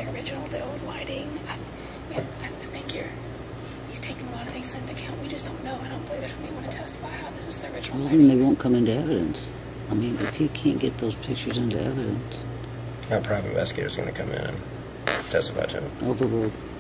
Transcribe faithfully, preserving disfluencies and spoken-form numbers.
original, the old lighting. I, man, I, I think you're, he's taking a lot of things into account. We just don't know. I don't believe there's somebody want to testify how this is the original Well, lighting. then they won't come into evidence. I mean, if he can't get those pictures into evidence. Our private investigator's going to come in and testify to him. Overruled.